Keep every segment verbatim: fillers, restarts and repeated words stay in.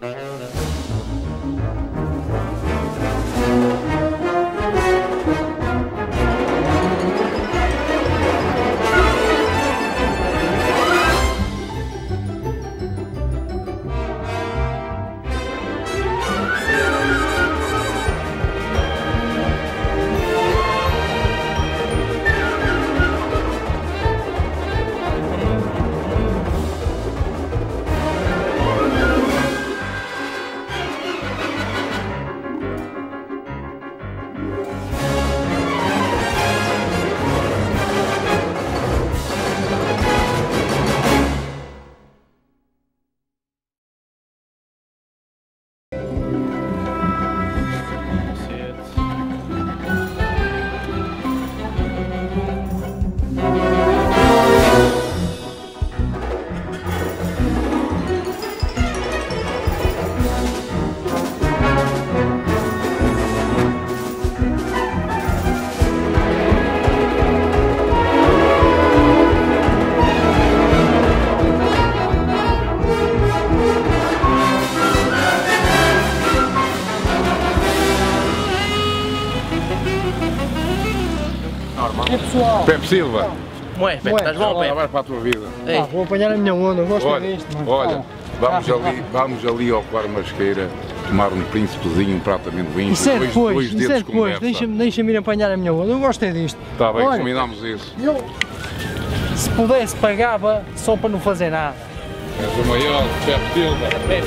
É pessoal. Pepe Silva. Moé, Pepe, estás bom, Pepe? Vai para a tua vida. Ah, vou apanhar a minha onda, eu gosto olha, disto. Mano. Olha, vamos, ah, ali, vamos ali ao Claro Masqueira tomar um príncipezinho, um prato de amendoim. Isso é dois, depois, dois isso dedos é de depois. conversa. Deixa-me deixa ir apanhar a minha onda, eu gosto é disto. Está bem, olha, combinamos isso. Eu, se pudesse, pagava só para não fazer nada. És o maior, Pepe Silva.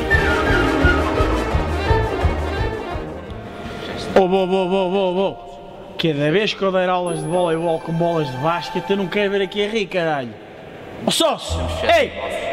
Oh, vou, vou, vou, vou, vou. Cada vez que eu der aulas de voleibol com bolas de basquete, eu não quero ver aqui a rir, caralho. Ó sócio! Ei!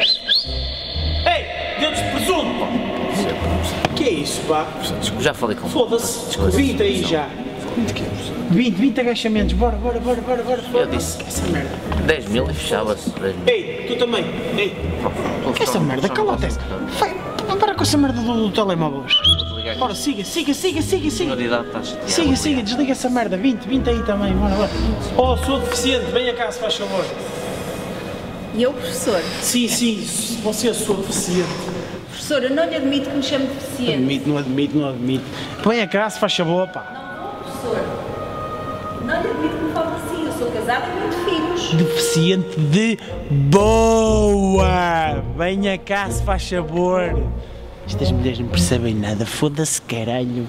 Ei! Dedos de presunto, pá! Que é isso, pá? Já falei com Foda-se! vinte aí já! vinte, vinte agachamentos, bora, bora, bora, bora, bora! Eu disse essa merda! dez mil e fechava-se. Ei, tu também! Ei! Essa merda, cala-te! Vai, para com essa merda do, do telemóvel! Bora, siga, siga, siga, siga, siga! Siga, siga, desliga essa merda! vinte, vinte aí também, bora, bora! Oh, sou deficiente, venha cá se faz favor! E eu, professor? Sim, sim, você é sua deficiente. Professor, eu não lhe admito que me chame deficiente. Admito, não admito, não admito. Venha cá se faz favor, pá! Não vou, professor. Não lhe admito que me fale assim, eu sou casada e tenho filhos. Deficiente de boa! Venha cá se faz favor! Estas mulheres não percebem nada, foda-se caralho!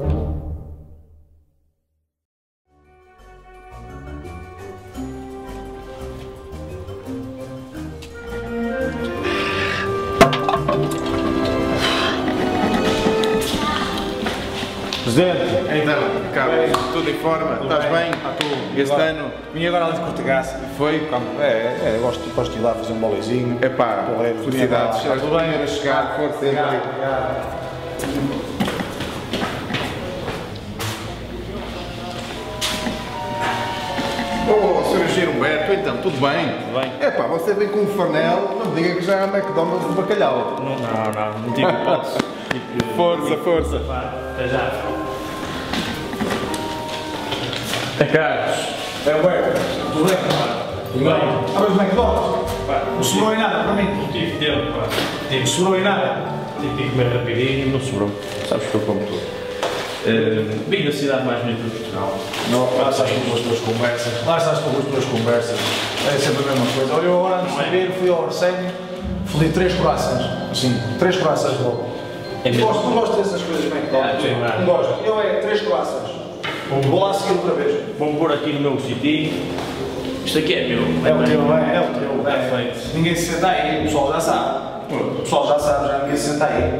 Presidente, então, Carlos, tudo em forma? Estás bem? Este ano? Vim agora ali de Cortegaça. Foi? É, é, eu gosto, gosto de ir lá fazer um bolezinho. É pá, felicidades. Está tudo bem? A chegar, força sempre. Oh, senhor Engenheiro Humberto, então, tudo bem? Tudo bem. É pá, você vem com um farnel, não me diga que já há McDonald's de bacalhau. Não, não, não, não tive hipótese. Força, força. Até já. É Carlos. É Humberto, tudo bem? Tudo bem? Abre os McDonald's. Não sobrou em nada para mim. Não tive tempo, pá. Não sobrou em nada. Tive que comer rapidinho, não sobrou. Sabes que eu como tudo. Uh, vim da cidade mais bonita de Portugal. Não, lá estás com as tuas conversas. Lá estás com as tuas conversas. É sempre a mesma coisa. Olha, eu agora antes de vir, fui ao Arsénio, fodi três corações. Sim, três corações logo. É não, gosto, não gosto dessas coisas bem ah, não gosto. Eu é três corações. Vou lá seguir outra vez. Vou-me pôr aqui no meu sitinho. Isto aqui é meu. É o teu, é, é o teu. Está feito. Ninguém se senta aí, o pessoal já sabe. O pessoal já sabe, já ninguém se senta aí.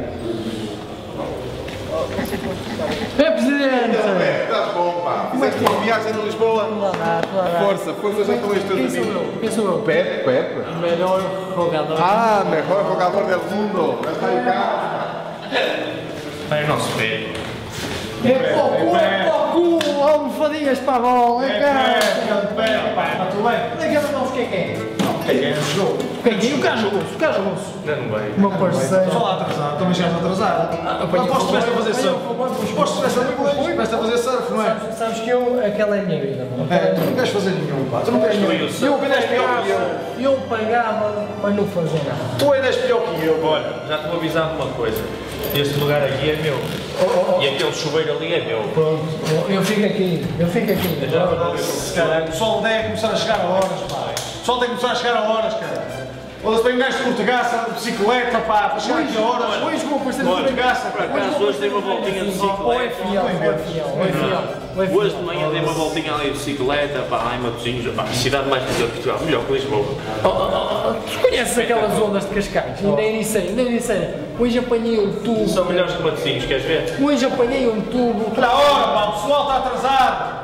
É, Presidente! Estás bom, pá. Fizeste uma viagem a Lisboa? Força, força, já com estes teus amigos. Quem sou eu? Pepe, Pepe. Melhor jogador. Ah, melhor jogador do mundo. Está aí cá. Vai o nosso pé. É para o cu, é para o cu, almofadinhas para a bola, é cara! Está tudo bem? Daquela não sei o que é que é. Quem ganha o jogo? Quem é? O Carlos Russo, o Carlos Russo. Já não vai. O meu parceiro. Só lá atrasado, também chegaste atrasado. Aposto que estiveste a fazer surf. Aposto que estiveste a fazer surf, não é? Sabes, sabes que eu, aquela é a minha vida, mano. É, tu não queres fazer nenhum, pá. Tu não queres nenhum. Eu apenas pior que eu. Eu pagava para não fazer nada. Tu ainda és pior que eu. Olha, já te vou avisar de uma coisa. Este lugar aqui é meu. E aquele chuveiro ali é meu. Pronto, eu fico aqui, eu fico aqui. Caralho, o pessoal tem que começar a chegar a horas, pá. O pessoal tem que começar a chegar a horas, cara. Foda-se, tem um gajo de portugaça, de bicicleta, pá, para chegar aqui a horas. Hoje vou aparecer de Olha, portugaça. por acaso hoje dei uma voltinha de Ou é bicicleta. fiel, ou é fiel, ou é fiel. ou é Hoje de fiel. manhã dei uma voltinha ali de bicicleta, pá, lá em Matosinhos, pá, cidade mais bonita de Portugal, melhor que Lisboa. Oh, oh, oh, oh, tu conheces aquelas ondas de Cascais? Ainda nem sei, ainda nem sei. Hoje apanhei um tubo. São melhores que Matosinhos, queres ver? Hoje apanhei um tubo. Na hora, pá, o pessoal está atrasado.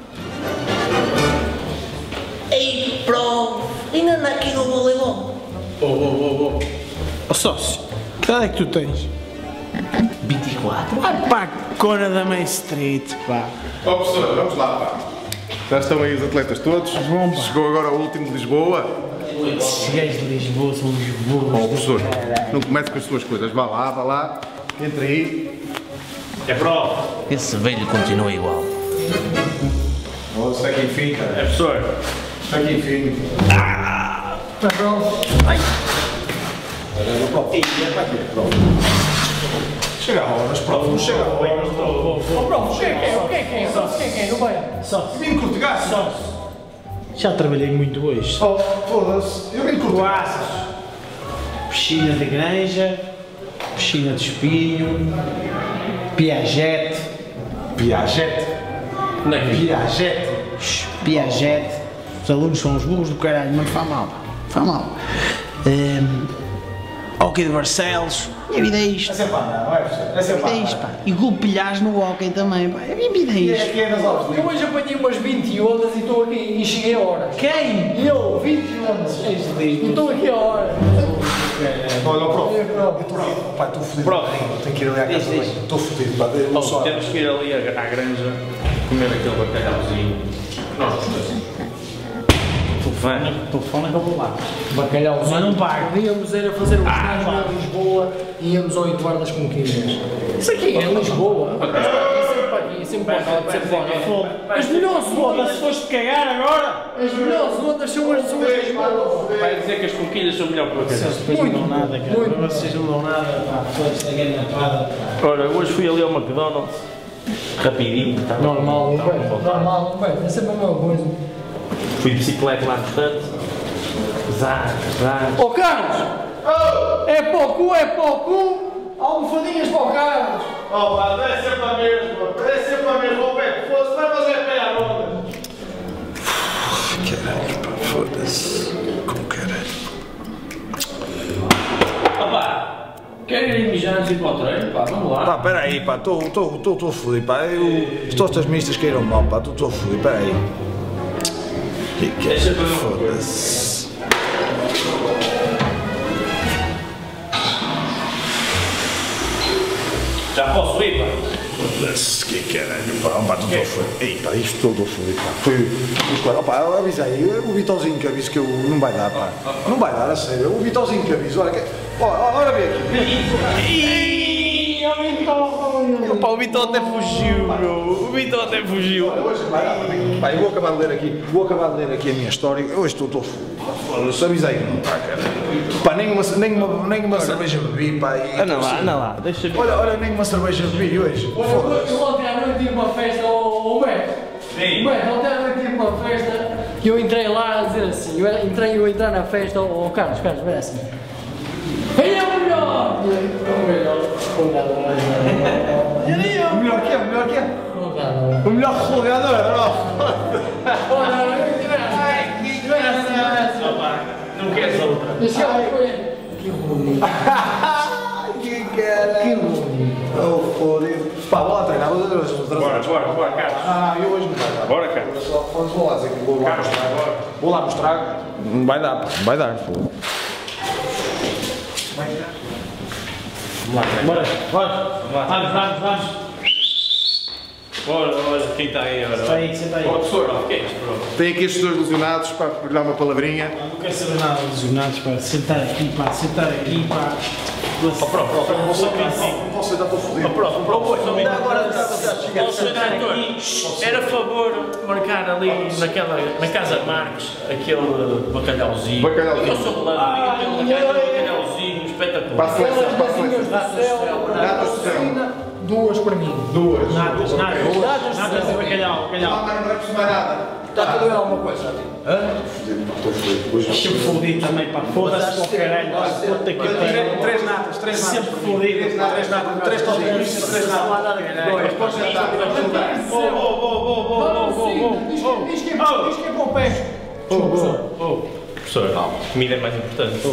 Ei, pro! Ainda anda aqui no voleibol. Oh, oh, oh, oh. Ó sócio, que idade é que tu tens? vinte e quatro? Ah pá, cona da Main Street, pá. Ó professor, vamos lá, pá. Já estão aí os atletas todos. Bom, pá. Chegou agora o último de Lisboa. Esses gajos de Lisboa são Lisboa. Ó professor, não comece com as suas coisas. Vá lá, vá lá. Entra aí. É pro. Esse velho continua igual. Ó, está aqui enfim, É cara. professor. Está aqui enfim. Tá pronto. Chega a horas, pronto, chega a horas. Oh, pronto, quem é quem? O que é quem? O que é quem? Não vai. Sócio, Vim de cortegaço. já trabalhei muito hoje. Oh, foda-se, eu vim de cortegaço. Piscina de Granja, piscina de Espinho, Piaget. Piaget. Não é que Piaget. Piaget. Os alunos são os burros do caralho, mas faz mal, pá. Faz mal. Um, Hockey de Barcelos. Minha vida é isto. É sempre a andar, não é, professor? É sempre a É andar. isto, pá. E golpilhas no hockey também, pá. A minha vida é E é isto. aqui é nas aulas de Eu hoje apanhei umas vinte ondas e estou aqui e cheguei a horas. Quem? Eu, vinte ondas. E estou aqui a horas. Olha, ó, prof. É, pronto. Pá, estou fodido. Prof. Tenho que ir ali à casa Diz, bem. diz. Estou fodido, pá. Eu Oh, só- temos que ir ali à, à granja comer aquele bacalhauzinho. Nós gostamos. Telefone. Telefone que eu vou lá. Bacalhau. Mas não pago. Íamos era fazer um estágio em Lisboa e íamos ao Eduardo das Conquistas. Isso aqui é Lisboa. É sempre para aqui, sempre para aqui, sempre para aqui. As melhores ondas, foste cagar agora? as melhores ondas são as são as de Lisboa. Vai dizer que as conquilhas são melhor que o bacalhau. Depois não dão nada, cara. muito. Vocês não dão nada, pá. Pessoas que têm entrada. Ora, hoje fui ali ao McDonald's. Rapidinho, tá? Normal, Tá não bom, é? tá bom. Normal, não é? É sempre a mesma coisa. Fui de bicicleta lá no restaurante. Zá, zá. Ó Carlos! É para o cu, é para o cu! Almofadinhas para o Carlos! Oh, pá, não é sempre a mesma. É sempre a mesma. Ó, pé, foda-se, vai fazer pé à onda. Caralho, pá, foda-se. Como caralho. Opa! Querem ir mijar antes de ir para o treino? Pá, vamos lá. Pá, peraí, pá, estou fodido, pá. Eu, as tostas mistas caíram mal, pá. Estou fodido, peraí. Deixa eu ver uma coisa. Foda-se. Já posso ir, pá? Foda-se, que caralho, pá. Pá, estou fodido. Ei, pá, isto estou fodido, pá. Foi. foi oh, pá, avisa aí. O Vitãozinho que avisa que eu. Não vai dar, pá. Não vai dar, a sério. O Vitãozinho que avisa. Olha, que, olha, olha bem aqui. Vem aqui. Pá, o Vitor até fugiu, meu. O Vitor até fugiu. Hoje vai dar, pá, eu vou acabar de ler aqui, vou acabar de ler aqui a minha história. Hoje estou todo foda-se, avisei que não está, cara. Pá, nem uma, nem uma, nem uma cerveja bebi, pá. E, Anda lá, anda lá. Deixa eu ver. olha, olha, nem uma cerveja bebi hoje. Olha, Foda-se. eu ontem à noite tive uma festa, o Beto. Sim. Beto, ontem à noite tive uma festa e eu entrei lá a dizer assim, eu era- entrei eu a entrar na festa, ó Carlos, Carlos, vai assim. Quem é o melhor? E eu, o melhor. O melhor. O melhor que é, o melhor que é. O O melhor relogador, ó. Olha, eu tive assim, tive assim, assim. Opa, não queres outra? Deixa eu ver. Que bonito. Que caralho. Que bonito. Oh, fodido. Pá, vou lá treinar, vou fazer os Bora, bora, bora, Carlos. Ah, eu hoje não vai dar. Bora, Carlos. Só, vou lá dizer que vou lá Carlos, mostrar. vai, bora. Vou lá mostrar. Não vai dar, pá. Não vai dar, foda. Vamos lá, Bora, bora. Vamos lá. Vamos, vamos, vamos. Bora, olha quem está aí agora. Senta aí, senta aí. Ó, professor, o que é isto, bro? Tem aqui estes dois lesionados para lhe dar uma palavrinha. Não quero saber nada dos jornados, pá. Sentar aqui, pá. Sentar aqui, pá. Ó, pro, pro, pro, Não posso ainda estou fodido. Ó, pro, pro, pro, só me dá agora. Ó, sentar aqui. Era favor marcar ali naquela, na Casa Marques aquele bacalhauzinho. Bacalhauzinho. Eu sou relâmpago, aquele bacalhauzinho espetacular. Para a seleção, para a seleção. Deus do céu. Não, duas para mim. Duas. Natas, natas. Natas, Natas e bacalhau, bacalhau. Não é preciso mais nada. Está tudo bem alguma coisa, já Sempre fodido também, pá. Foda-se para o caralho. Puta que pariu. Três natas, três natas. Sempre fodido. Três natas, três natas, três todinhos, três natas. Dois, podes jantar, podes jantar. Oh, oh, oh, oh, oh, oh, oh. Diz que é para o pé. Oh, oh, oh. Professor, comida é mais importante.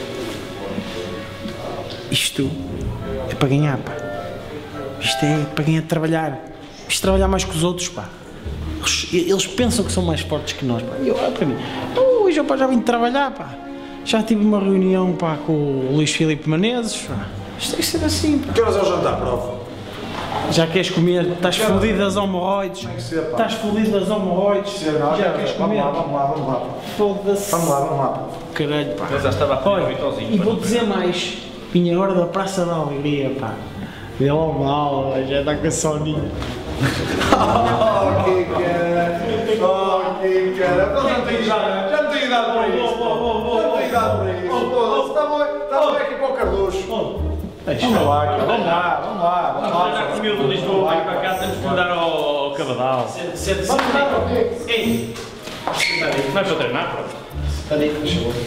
Isto é para ganhar, pá. Isto é para ganhar de trabalhar. Isto é trabalhar mais que os outros, pá. Eles, eles pensam que são mais fortes que nós, pá. E eu, olha para mim. Oh, hoje eu, pá, já vim de trabalhar, pá. Já tive uma reunião, pá, com o Luís Filipe Menezes, pá. Isto tem que ser assim, pá. Que horas é o jantar, prof? Já queres comer? Estás fodido das hemorroides? Tem que ser, pá. Estás fodido das hemorroides? Já queres comer? Vamos lá, vamos lá, vamos lá. Foda-se. Vamos lá, vamos lá. Caralho, pá. Eu já estava a pedir um Olha, Vitozinho. e vou dizer mais. Vinha agora da Praça da Alegria, pá. Vê lá o mal, já está com a soninha. Oh, que cara! Oh, que cara! Já não tenho idade, já não tenho idade para isso! Já não tenho idade para isso! Foda-se, está bom, está bom aqui para o Carluxo! Vamos lá, cara, vamos lá, vamos lá, vamos lá! Já comiu de Lisboa, vai para cá, temos que mudar ao, ao Cabadal. Sente-se. Vamos lá, Ei! Não é para treinar, pronto. Espera aí, faz favor.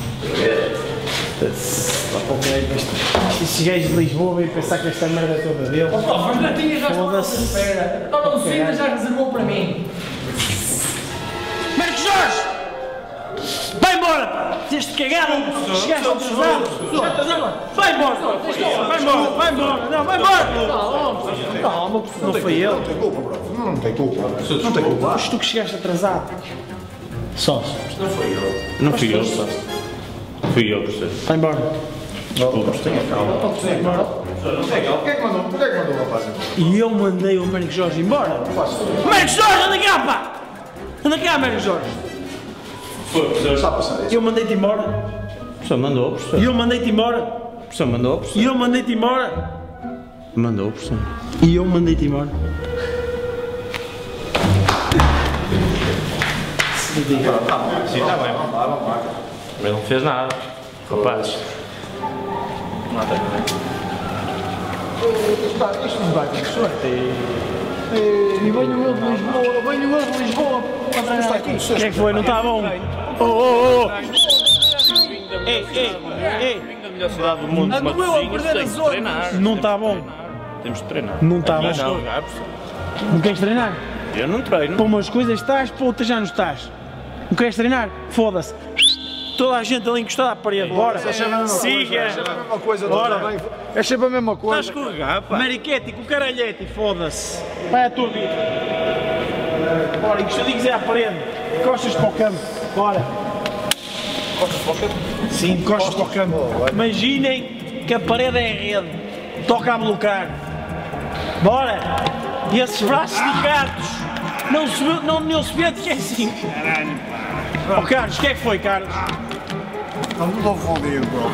Esses gajos de Lisboa vêm pensar que esta merda é toda dele. Oh, mas não tinha já estado à Foda-se. espera. Então não Cina já reservou para mim. Marcos Jorge! Vai embora, pá! Teste cagada! Chegaste atrasado! Vai embora! Vai embora! Vai embora! Não, vai embora! Calma, não foi ele. Não tem culpa, prof. Não tem culpa. Não tem culpa. Mas tu que chegaste atrasado. Sócio. Não fui eu, só. Fui eu, professor. Vai embora. Desculpa, tenha calma. O que é que mandou? O que é que mandou o rapaz? E eu mandei o Marcos Jorge embora. Marcos Jorge, anda cá, pá! Anda cá, Marcos Jorge. Foi, professor. Está a passar isso? Eu mandei-te embora. O professor mandou, professor. E eu mandei-te embora. O professor mandou, professor. E eu mandei-te embora. Mandou, professor. E eu mandei-te embora. Sim, está bem. Vamos lá, vamos lá. Mas não fez nada. Rapaz. Nada. Isto isto não vai com sorte. E venho eu de Lisboa, venho eu de Lisboa. Não está com O que sorte. é que foi? Não está bom? Oh, oh, oh! Ei, ei, ei! Da melhor cidade do mundo, Ando eu a perder tem as que horas. treinar. Não está bom? Temos de treinar. Não está Aqui bom. não, jogar, professor. Não queres treinar? Eu não treino. Para umas coisas estás, para outras já não estás. Não queres treinar? Foda-se. Toda a gente ali encostada à parede. Bora. É sempre a mesma coisa. Siga. É sempre a mesma coisa. Bora. também. É sempre a mesma Estás coisa. a escorregar, pá. Mariquete, com caralhete, foda-se. Vai à tua vida. Bora, encostadinhos é à parede. Costas para o campo. Bora. Costas para o campo? Sim, costas para o campo. Imaginem que a parede é a rede. Toca a blocar. Bora. E esses braços esticados. Não se vê, não, não se vê de que é assim. Caralho. Oh, Carlos, o que é que foi, Carlos? Não, não estou fodido, prof.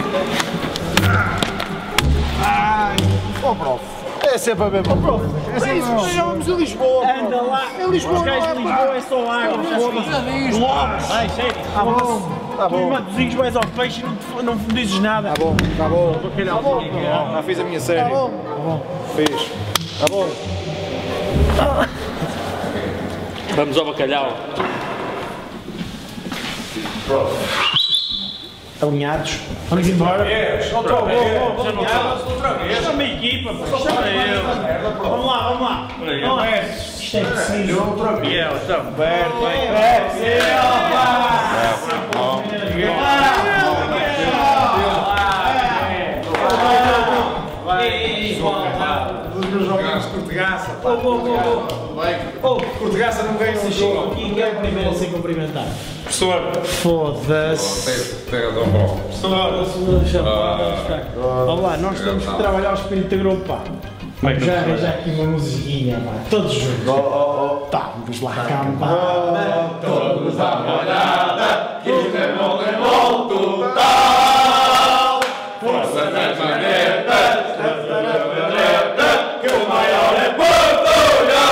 Ai, oh, prof. É sempre a mesma coisa. É sempre a mesma coisa. Vamos a Lisboa, prof. Anda lá. É Lisboa, Os gajos não é, de Lisboa é só água. Foda-se. Lobos. Vai, sério. Tá bom, tá Tu em bom. Matosinhos vais ao peixe e não, te- não me dizes nada. Tá bom, tá bom. Tá bom, prof. Já fiz a minha série. Tá bom. Tá bom. Fiz. Tá bom. Vamos ao bacalhau. Alinhados. Vamos embora. Outra vez. Já não está. Chama a equipa, pô. Chama eu. Vamos lá, vamos lá. Vamos lá. Isto é preciso. Miguel, então. Os meus joguinhos de Cortegaça. Oh, Cortegaça não ganha um jogo. Quem é o primeiro a ser cumprimentado? Professor. Foda-se. Tem razão, bom. Vamos lá, nós temos que trabalhar o espírito de grupo, pá. Já arranjar aqui uma musiquinha, pá. Todos juntos. Tá, vamos lá, acampar. Todos à molhada, que remol, remol total. Força das manetas, que o maior é Portugal.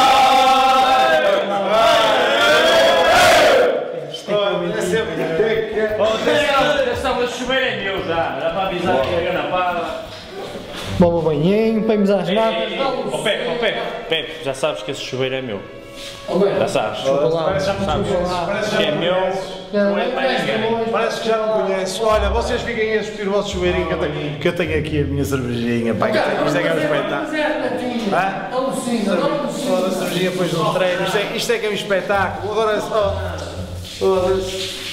É sempre Esta chuveira é meu já. Dá para avisar que é ganapada. Bom banhinho, para irmos às matas. Ó Pepe, ó Pepe, Pepe, já sabes que esse chuveiro é meu. Já Já sabes. Sabes Que é meu, não é mais ninguém. Parece que já não conheces. Olha, vocês fiquem a discutir o vosso chuveirinho que eu tenho, que eu tenho aqui a minha cervejinha. Pá, isto é que é um espetáculo. Hã? Alucina, alucina. Toda a cervejinha depois do treino. Isto é, isto é que é um espetáculo. Agora é só. Foda-se.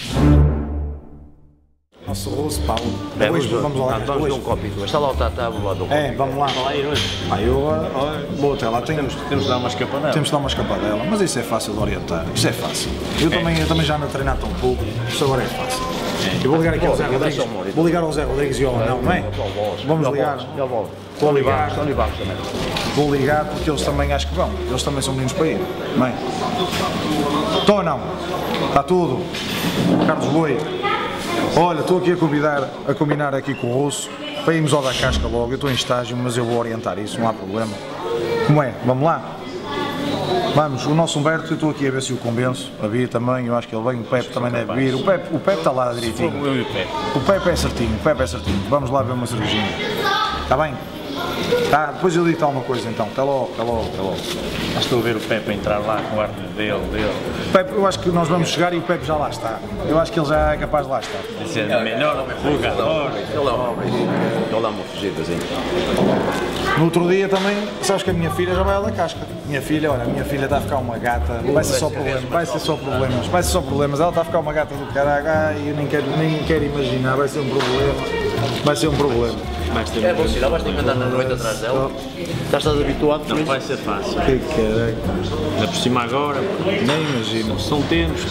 Nosso russo, pá. Hoje vamos lá. Vamos dar um copinho. Está lá o Tata, vou lá dar um copinho. É, vamos lá. Vai lá ir hoje. Pá, eu agora. Vou até lá. Tenho, Temos de dar uma escapadela. Temos de dar uma escapadela, mas isso é fácil de orientar. Isso é fácil. Eu, Também, eu também já ando a treinar tão pouco. Isto agora é fácil. Eu vou ligar aqui ao Zé Rodrigues. Vou ligar ao Zé Rodrigues e ao Anão, não é? Vamos ligar. Vou ligar. Vou ligar porque eles também acho que vão. Eles também são meninos para ir, não é? Estou ou não? Está tudo. Carlos Boi. Olha, estou aqui a convidar, a combinar aqui com o Russo para irmos ao da casca logo. Eu estou em estágio, mas eu vou orientar isso, não há problema. Como é? Vamos lá? Vamos, o nosso Humberto, eu estou aqui a ver se o convenço, a vir também, eu acho que ele vem, o Pepe também deve vir. O Pepe, o Pepe está lá direitinho. Eu e o Pepe. O Pepe é certinho, o Pepe é certinho. Vamos lá ver uma cervejinha. Está bem? Tá, depois eu digo-te alguma coisa então. Até logo, até logo, até logo. Mas estou a ver o Pepe entrar lá com o ar dele, dele. O Pepe, eu acho que nós vamos chegar e o Pepe já lá está. Eu acho que ele já é capaz de lá estar. Dizer, melhor jogador. Ele dá uma fugidazinha. No outro dia também, sabes que a minha filha já vai ao da casca. Minha filha, olha, a minha filha está a ficar uma gata, vai ser só problemas, vai ser só problemas, vai ser só problemas. Ela está a ficar uma gata do caralho, ai, eu nem quero, nem quero imaginar, vai ser um problema, vai ser um problema. É bom sinal, vais ter que andar na noite atrás dela. Já estás habituado, Não vai ser fácil. Que caralho, Ainda por cima agora, nem imagino. são tempos.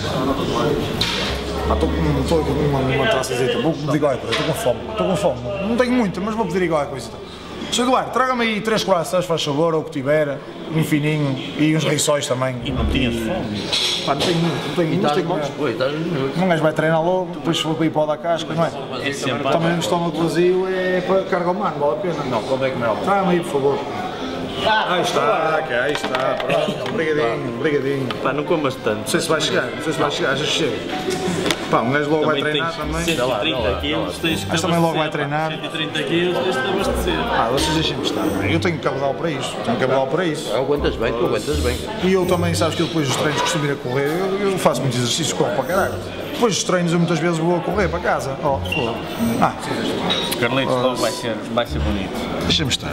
Ah, estou com, estou com uma, uma taçazita, vou pedir qualquer coisa, estou com fome, estou com fome, não tenho muita, mas vou pedir qualquer coisa. Senhor Eduardo, traga-me aí três croissants, faz favor, ou o que tiver, um fininho e uns rissóis também. E não tinhas fome. Pá, não tenho muito, não tenho muito, Estás tenho bom que... depois, estás Um gajo vai treinar logo, depois for para ir para o da casca, não é? É sempre. Também o estômago vazio é para carga humana, vale a pena. Não, como é que não? Traga-me aí, por favor. Aí está, aqui, aí está, pronto, obrigadinho, obrigadinho. Pá, não comas tanto. Não sei se vai chegar, não sei se vai chegar, já chega. Pá, um gajo logo vai treinar também. cento e trinta quilos, tens que Mas também logo vai treinar. cento e trinta quilos, tens de abastecer. Ah, vocês deixem-me estar, eu tenho cabedal para isto, tenho cabedal para isso. Aguentas bem, tu aguentas bem. E eu também, sabes que eu depois dos treinos costumo ir a correr, eu, eu faço muitos exercícios, corro para caralho. Depois dos treinos eu muitas vezes vou a correr para casa. Oh, foda. Ah, Carlitos, logo vai ser, vai ser bonito. deixa-me estar.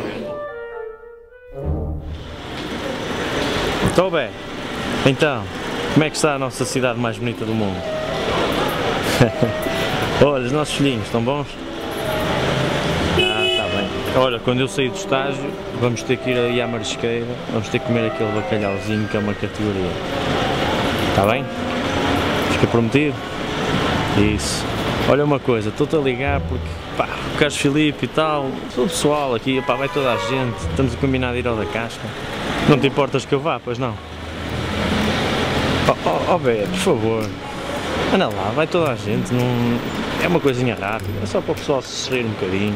Estou bem. Então, como é que está a nossa cidade mais bonita do mundo? Olha, os nossos filhinhos, estão bons? Ah, está bem. Olha, quando eu sair do estágio, vamos ter que ir aí à marisqueira, vamos ter que comer aquele bacalhauzinho que é uma categoria. Está bem? Fica prometido? Isso. Olha uma coisa, estou-te a ligar porque, pá, o Carlos Filipe e tal, todo o pessoal aqui, pá, vai toda a gente, estamos a combinar de ir ao da casca. Não te importas que eu vá, pois não? Oh, oh, oh Bé, por favor, anda lá, vai toda a gente, não... é uma coisinha rápida, é só para o pessoal se rir um bocadinho.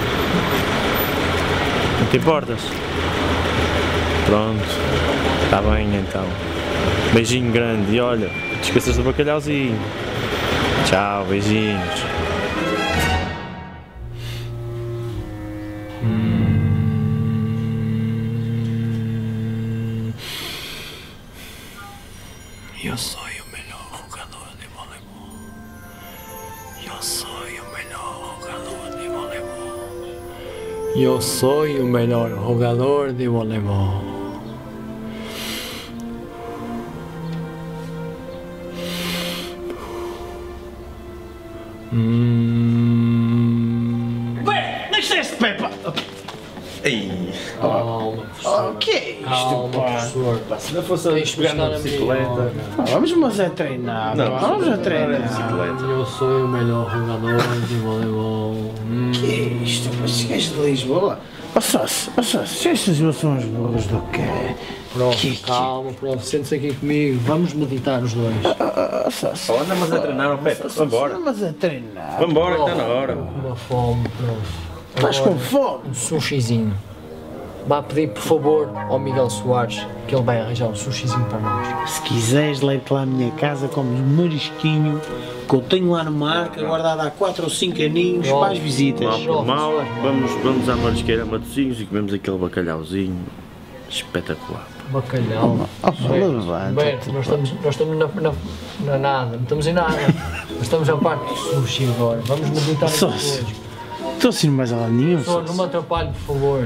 Não te importas? Pronto, está bem então. Beijinho grande e olha, não te esqueças do bacalhauzinho. Tchau, beijinhos. Eu sou o melhor jogador de voleibol. Eu sou o melhor jogador de voleibol. Eu sou o melhor jogador de voleibol. Hum... Ué, deixa esse Pepa! Ei! Calma, O que é isto, calma, pá? professor. Pá, se não fosse a pegar na bicicleta. Pá, vamos mas a treinar, Não, pá, vamos a treinar. Eu sou o melhor jogador de voleibol. Hum. O que é isto, pá? Estes gajos de Lisboa? Ó Sócio, ó Sócio, estes meus são os burros do quê? Prof, Que- que- calma, prof, sente-se aqui comigo. Vamos meditar os dois. Ó Sócio, Anda, mas a treinar, Pepe, vambora. vamos a treinar. Vambora, que está na hora. Uma fome, prof. Estás com fome? Um sushizinho. vá pedir por favor ao Miguel Soares que ele vai arranjar um sushizinho para nós. Se quiseres, levo-te lá à minha casa, comes um marisquinho que eu tenho lá numa arca guardada há quatro ou cinco aninhos Oh, para as visitas. Mal por mal, vamos, vamos à Marisqueira Matosinhos e comemos aquele bacalhauzinho espetacular. Bacalhau. Oh, Beto, levanta-te. Beto, nós estamos, nós estamos na, na, na nada, não estamos em nada. Nós estamos na parte do sushi agora. Vamos meditar Só depois. se- Estou assim mais a lado nenhum. Só não me atrapalhe, por favor.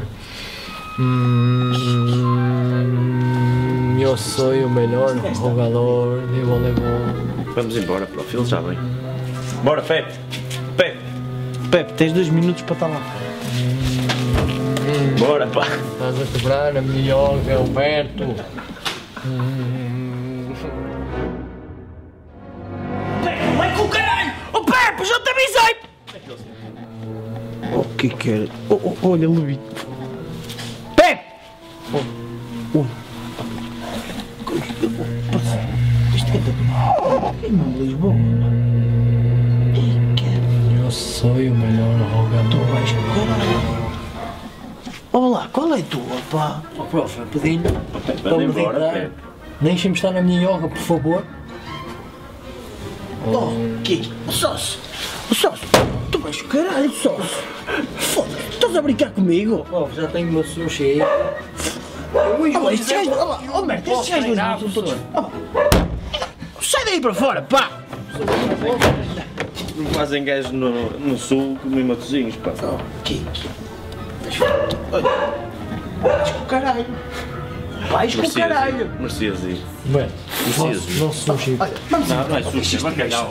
Hum, eu sou o melhor jogador de voleibol. Vamos embora, para o filho já vem. Bora, Pepe! Pepe! Pepe, tens dois minutos para estar lá. Bora, pá! Estás a quebrar a minha yoga, Alberto. Pepe, vai com o caralho! Oh Pepe, já te avisei! O que que era? Oh, oh, olha, Luís. Pepe! Oh, oh. Isto é de Lisboa. Eu sou o melhor jogador. Vais com o caralho. Olá, qual é a tua, pá? Oh, prof, eu pedi-lhe para Anda me embora, deitar. Pepe. Deixem-me estar na minha yoga, por favor. Oh, que o sócio? O sócio? Tu vais com o caralho, sócio? Foda-se, estás a brincar comigo? Prof, já tenho o meu sushi aí. Olha, estes gajos, olha, oh merda, estes gajos dois não são todos. Oh. Sai daí para fora, pá! Não fazem gajos no, no sul como em Matosinhos, pá. Oh, que que? Olha, vais com o caralho. Vais com o caralho. Merecias ir. Bem, Merecias. nosso sushi. Olha, vamos Não, não é sushi, é bacalhau.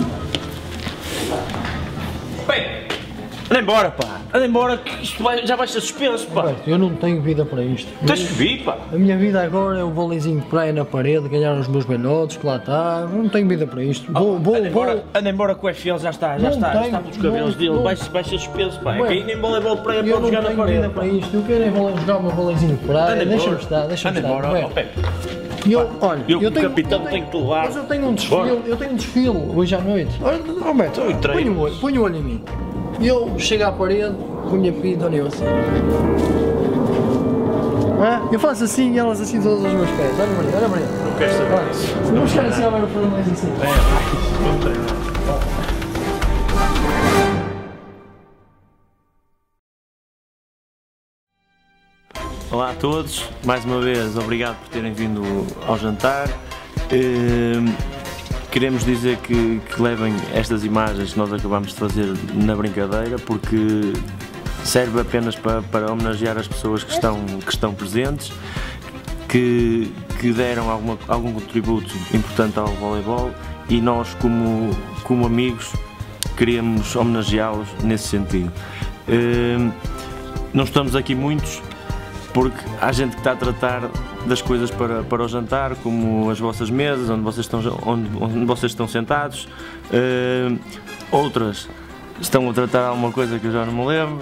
Bem, anda embora, pá. Anda embora que isto vai, já vai ser suspenso, pá. Alberto, eu não tenho vida para isto. Tens que vir, pá. A minha vida agora é o voleizinho de praia na parede, ganhar os meus velhotes, que lá está. Não tenho vida para isto. Vou, vou, Anda embora, vou. anda embora com o F L, já está, já Não está, já tenho, está pelos cabelos não, dele, não. vai, vai ser suspenso, pá. É Ué, que aí nem voleibol de praia Eu pode não jogar na tenho parede, vida pá. para isto. Eu quero é vole- jogar o meu voleizinho de praia. Anda Deixa-me embora. estar, deixa-me Anda estar. embora, Ué, ó Pepe. E eu, olha, Eu, eu como tenho, capitão, eu tenho que te levar. Mas eu tenho um desfile, Bora. eu tenho um desfile hoje à noite. Olha, Roberto, Eu treino. põe o olho, põe o olho em mim. E eu chego à parede, com a minha pinta, olha eu assim. Ah, eu faço assim e elas assim todos os meus pés. Olha Maria, olha Maria. Não queres saber? Olha, vamos ficar assim a ver o problema mais assim. Vamos treinar. Olá a todos, mais uma vez obrigado por terem vindo ao jantar. Ehm, Queremos dizer que, que levem estas imagens que nós acabamos de fazer na brincadeira, porque serve apenas para, para homenagear as pessoas que estão, que estão presentes, que, que deram alguma, algum contributo importante ao voleibol, e nós como, como amigos queríamos homenageá-los nesse sentido. Ehm, Não estamos aqui muitos, porque há gente que está a tratar das coisas para, para o jantar, como as vossas mesas, onde vocês estão, onde, onde vocês estão sentados. Uh, outras estão a tratar alguma coisa que eu já não me lembro.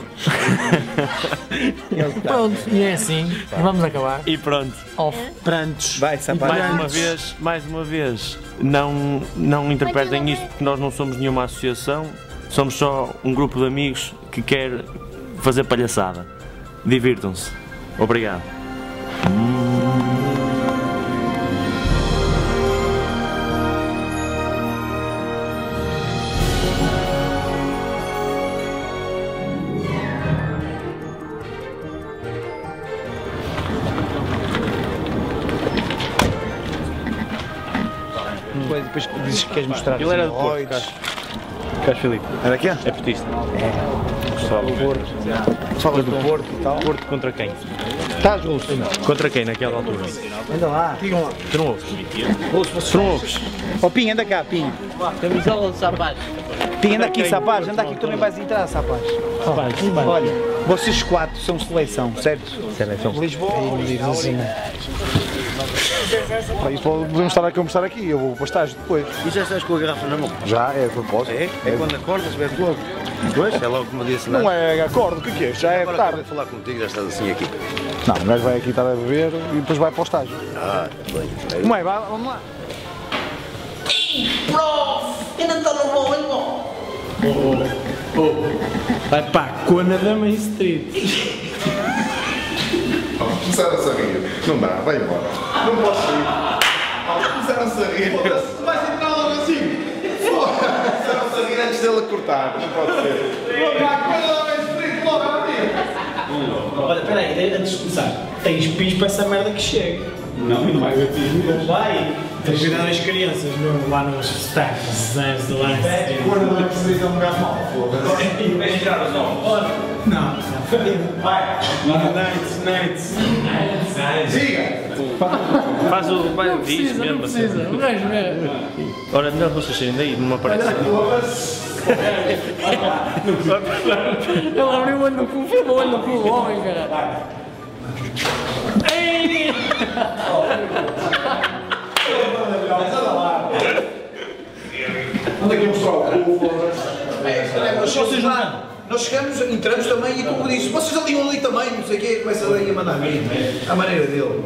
Pronto, e é assim, vamos acabar. E pronto. Off. Prantos. Vai, Mais uma vez, mais uma vez, não, não interpretem isto porque nós não somos nenhuma associação, somos só um grupo de amigos que quer fazer palhaçada. Divirtam-se. Obrigado. Depois, depois dizes que queres mostrar. Ele era do Porto, esteroides. Carlos Filipe. Era quê? É petista. Pessoal do Porto. Falas do Porto e tal. Porto contra quem? Estás, Russo? Contra quem naquela altura? Anda lá. Digam lá. Tu não ouves? Russo, Tu não ouves? Ó, Pinho, anda cá, Pinho. Camisola de sapatos. Pinho, anda aqui, Sapaz. Anda aqui que tu nem vais entrar, Sapaz. Olha, vocês quatro são seleção, certo? Seleção. Lisboa. Pá, isto podemos estar aqui a mostrar aqui, eu vou para o estágio depois. E já estás com a garrafa na mão? Já, é a propósito. É? É quando acordas, bebes logo. Pois? É logo como disse, Não é acordo, o que é que é? Já é Agora tarde. estou a falar contigo, já estás assim aqui. Não, o gajo vai aqui estar a beber e depois vai para o estágio. Ah, bem. Como é? Vai, vamos lá. Prof, ainda estou no voleibol. Vai para a cona da Main Street. Começaram-se a rir. Não dá, vai embora. Não posso rir. Começaram-se a rir. Vai ser nada assim. Começaram-se a rir antes dele cortar. Não pode ser. Olha, peraí, antes de começar, tens pis para essa merda que chega. Não, não vai ver pis. Não vai. Tens de cuidar das crianças no, lá nos stacks, de lá. Agora não é preciso um gato mal. Vais entrar ou não? Não, vai. Nights, nights. Diga! Faz o. Vai, Não diz precisa, não mesmo assim. precisa. O gajo mesmo. Ora, melhor vocês saírem daí, não me aparece. Ele abriu o olho no cu, foi o olho no cu, o homem, cara. Ei! Anda aqui a mostrar o cu. Vocês lá, nós chegamos, entramos também e como disse, vocês ali um ali também, não sei o quê, começa ali a mandar vir, à maneira dele.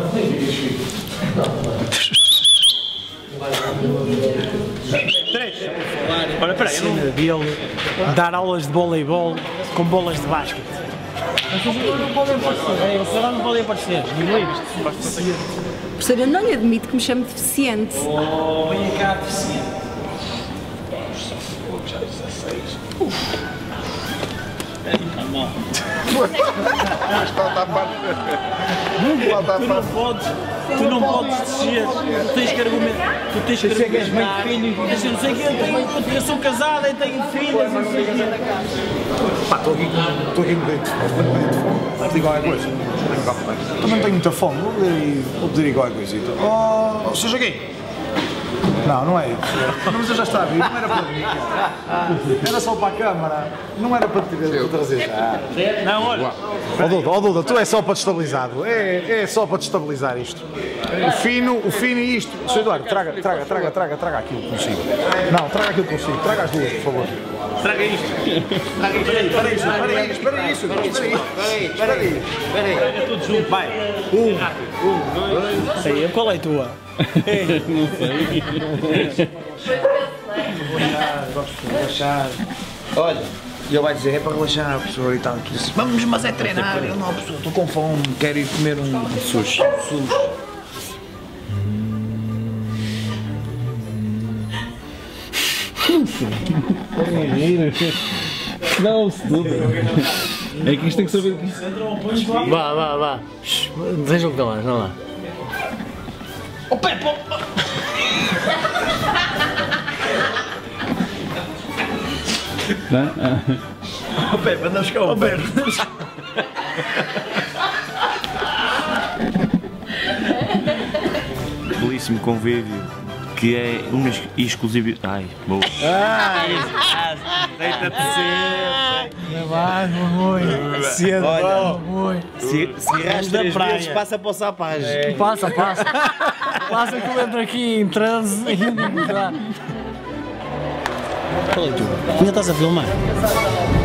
Três. Olha, peraí, cena dele, dar aulas de voleibol com bolas de basquete. Vocês agora não podem aparecer, é, vocês agora não podem aparecer, livres. Professor, eu não lhe admito que me chame deficiente. Oh, venha cá, deficiente. Está mal. Falta a parte. Falta a Tu não parte. podes, tu não podes descer, tu tens que argumentar, tu tens que argumentar, eu não sei o que, eu sou casada e tenho filhas, não sei o quê. Pá, estou aqui, estou aqui morrendo de fome. Vou pedir qualquer coisa. Também tenho muita fome, vou pedir, vou pedir qualquer coisita. Oh, seja quem? Não, não é isso. Mas eu já estava a vir, não era para mim. Era só para a câmara. Não era para te trazer já. Não, olha. Ó Duda, ó Duda, tu é só para destabilizar. É, é só para destabilizar isto. O fino, o fino e isto. senhor Eduardo, traga, traga, traga, traga, traga aquilo consigo. Não, traga aquilo consigo. Traga as duas, por favor. Traga isto. Traga isto. Espera isso, espera isso, espera isso. Espera aí, espera aí. Espera aí. Traga tudo junto, vai. Um, um, dois. Sei, qual é a tua? Não sei. Gosto de relaxar. Olha, ele vai dizer, é para relaxar, professor, e tal. Disse, vamos, mas é treinar. Eu não, professor, estou com fome, quero ir comer um sushi. Sushi. Não, se tudo. É que isto tem que saber o que isto Vá, vá, vá. Deseja o que mais, não lá. Ó Pepe! Ó Pepe, anda a buscar o Pepe. belíssimo convívio que é uma exclusividade. Ai, boa. Ai, deita-te cedo. Vai, mamãe. Cedo, mamãe. Se, se rastras vezes, passa para o sapagem. É. Passa, passa. Passa que eu entro aqui em transe e não dá. Qual é tu? Ainda estás a filmar?